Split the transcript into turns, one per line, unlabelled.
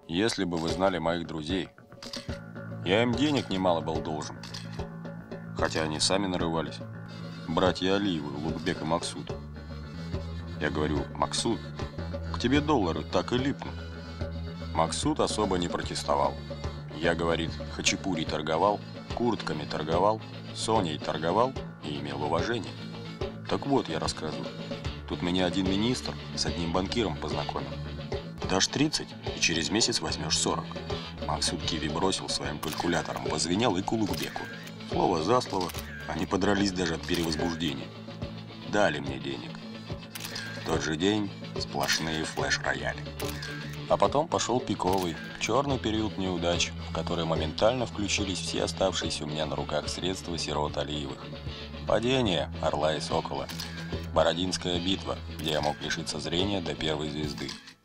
Если бы вы знали моих друзей, я им денег немало был должен. Хотя они сами нарывались. Братья Алиевы, Улугбек и Максут. Я говорю: Максут, к тебе доллары так и липнут. Максут особо не протестовал. Я, говорит, хачапури торговал, куртками торговал, Соней торговал и имел уважение. Так вот, я рассказываю. Тут меня один министр с одним банкиром познакомил. Дашь 30, и через месяц возьмешь 40. Максут киви бросил своим калькулятором, позвенел и к Улугбеку. Слово за слово, они подрались даже от перевозбуждения. Дали мне денег. В тот же день сплошные флеш-рояли. А потом пошел пиковый, черный период неудач, в который моментально включились все оставшиеся у меня на руках средства сирот Алиевых. Падение Орла и Сокола. Бородинская битва, где я мог лишиться зрения до первой звезды.